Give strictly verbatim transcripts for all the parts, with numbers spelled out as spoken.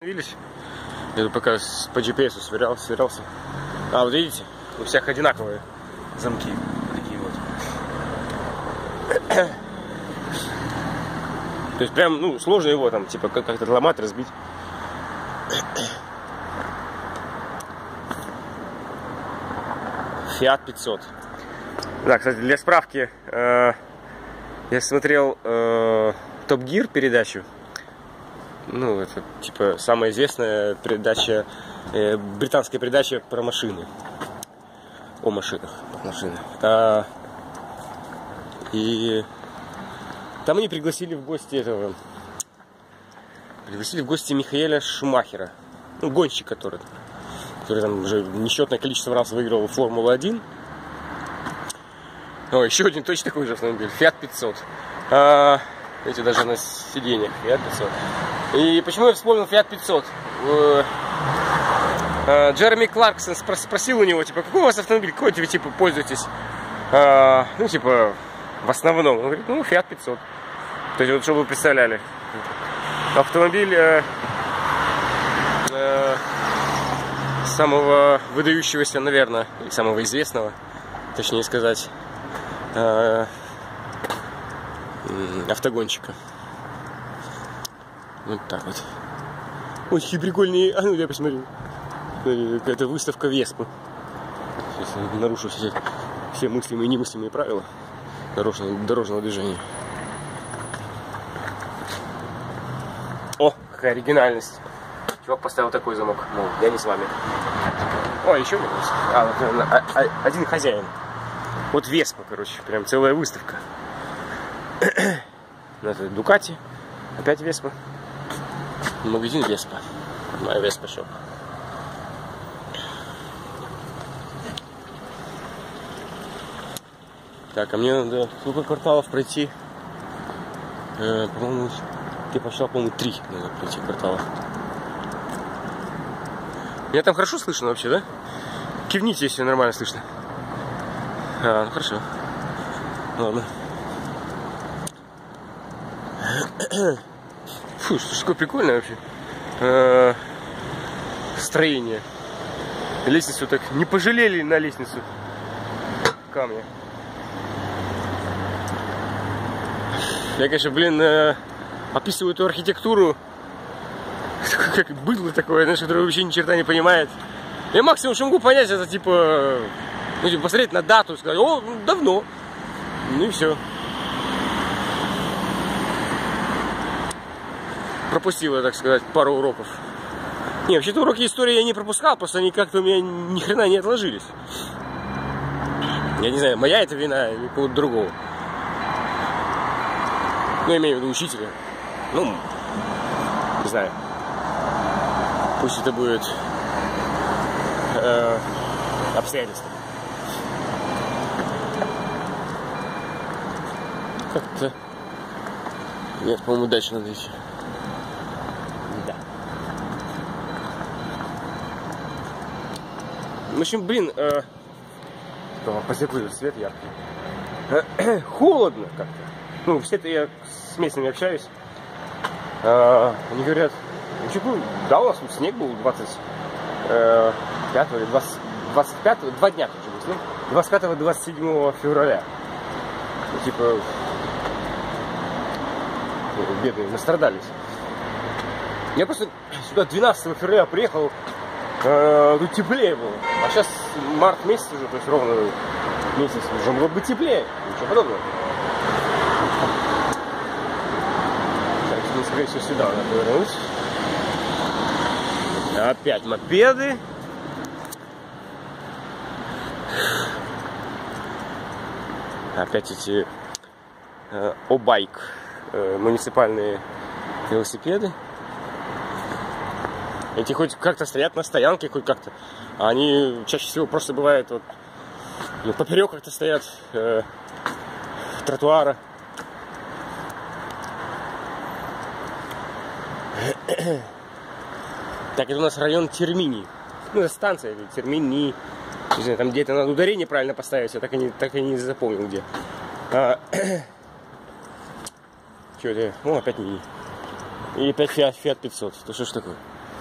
Остановились. Я пока по джи пи эс сверялся, сверялся. А, вот видите, у всех одинаковые замки. Такие вот. То есть прям, ну, сложно его там, типа, как-то ломать, разбить. Фиат пятьсот. Да, кстати, для справки, э, я смотрел э, Топ Гир передачу. Ну, это, типа, самая известная передача, э, британская передача про машины. О машинах. Машины. А, и там они пригласили в гости этого... Пригласили в гости Михаэля Шумахера. Ну, гонщик, который, который там уже несчетное количество раз выиграл Формулу один. О, еще один точно такой же автомобиль. Фиат пятьсот. А, эти даже на сиденьях. Фиат пятьсот. И почему я вспомнил Фиат пятьсот? Джереми Кларксон спросил у него, типа, какой у вас автомобиль, какой вы, типа, пользуетесь? А, ну, типа, в основном. Он говорит, ну, Фиат пятьсот. То есть, вот, чтобы вы представляли. Автомобиль э, э, самого выдающегося, наверное, или самого известного, точнее сказать, э, автогонщика. Вот так вот. Очень прикольные. А ну я посмотрю. Какая-то выставка Веспы. Сейчас я нарушу все, все мыслимые и немыслимые правила дорожного, дорожного движения. О, какая оригинальность. Чувак поставил такой замок. Ну, я не с вами. О, еще минус. А, вот, а, а, один хозяин. Вот Веспа, короче. Прям целая выставка. Это Дукати. Опять Веспа. Магазин Веспа. Моя Веспа шоп. Так, а мне надо сколько кварталов пройти? Э, по-моему, я пошел, по-моему, три надо пройти квартала. Меня там хорошо слышно вообще, да? Кивните, если нормально слышно. А, ну хорошо. Ладно. Фу, что такое прикольное вообще. А, строение. Лестницу так не пожалели на лестницу камня. Я, конечно, блин, э, описываю эту архитектуру как быдло такое, знаешь, которое вообще ни черта не понимает. Я максимум, что могу понять, это типа, ну, типа посмотреть на дату и сказать, о, давно. Ну и все. Пропустила, так сказать, пару уроков. Не, вообще-то уроки истории я не пропускал, просто они как-то у меня ни хрена не отложились. Я не знаю, моя это вина или кого-то другого. Ну, я имею в виду учителя. Ну, не знаю. Пусть это будет э, обстоятельства. Как-то... Нет, по-моему, дальше надо идти. Да. В общем, блин, э, по стеклу свет яркий. Холодно как-то. Ну, все-то я с местными общаюсь. А, они говорят, ну что, да, у нас тут снег был двадцать пятого или двадцать пятого, два дня тут же был снег. двадцать пятого — двадцать седьмого февраля. Ну, типа, бедные, настрадались. Я просто сюда двенадцатого февраля приехал, э, тут теплее было. А сейчас март месяц уже, то есть ровно месяц, уже могло быть теплее. Ничего подобного. Скорее всего, сюда надо повернуть. Опять мопеды. Опять эти э, о-байк, э, муниципальные велосипеды. Эти хоть как-то стоят на стоянке, хоть как-то. А они чаще всего просто бывают вот, ну, поперек как-то стоят э, тротуара. Так, это у нас район Термини. Ну, это станция, Термини. Не знаю, там где-то надо ударение правильно поставить, я так и не, так и не запомнил где. А, что это? Ну, опять Мини. И опять Фиат, Фиат пятьсот. Это что ж такое?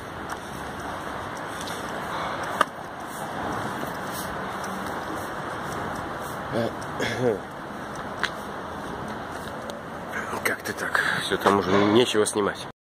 Как-то так. Все, там уже нечего снимать.